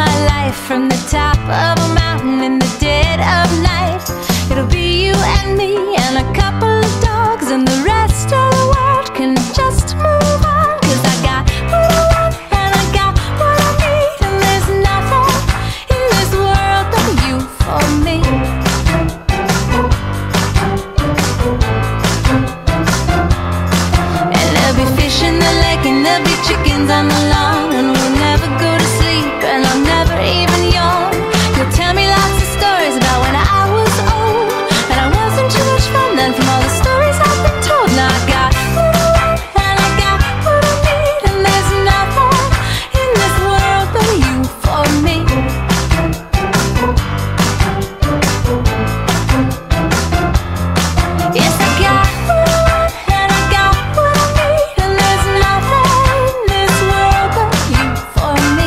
my life from the top of a mountain in the dead of night. It'll be you and me and a couple of dogs, and the rest of the world can just move on. 'Cause I got what I want and I got what I need, and there's nothing in this world but you for me. And there'll be fish in the lake and there'll be chickens on the lawn, and we'll never go to sleep and I'll never even yawn. You'll tell me lots of stories about when I was old, and I wasn't too much fun then from all the stories I've been told. Now I got what I want and I got what I need, and there's nothing in this world but you for me. Yes, I got what I want and I got what I need, and there's nothing in this world but you for me.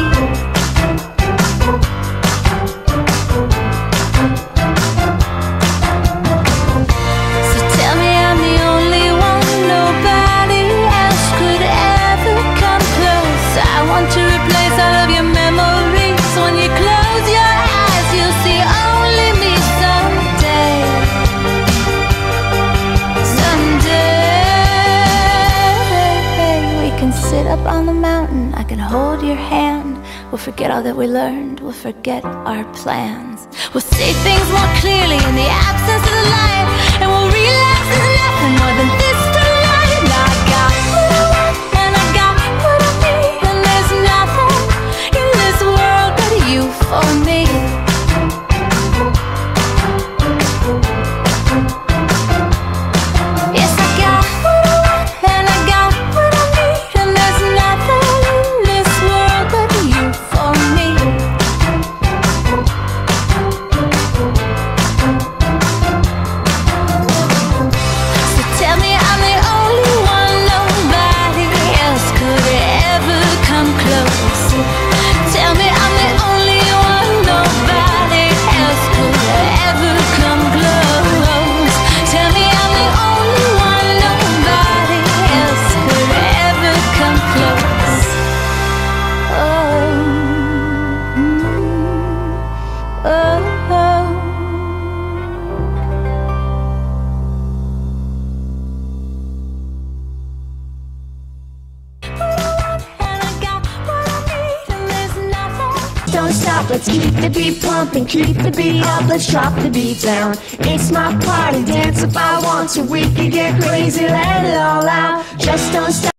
So tell me I'm the only one, nobody else could ever come close. I want to replace all of your memories. When you close your eyes, you'll see only me someday. Someday we can sit up on the mountain, I can hold your hand. We'll forget all that we learned, we'll forget our plans. We'll say things more clearly in the absence of the light, and we'll realize there's nothing more than this tonight. Now I got what I want and I got what I need, and there's nothing in this world but you for me. Yes, I got what I want and I got what I need, and there's nothing in this world but you for me. So tell me I'm the only one, nobody else could ever come close. Tell me I'm the only one, nobody else could ever come close. Tell me I'm the only one, nobody else could ever come close. Oh, oh, oh. Don't stop, let's keep the beat pumping, keep the beat up, let's drop the beat down. It's my party, dance if I want to, we can get crazy, let it all out. Just don't stop.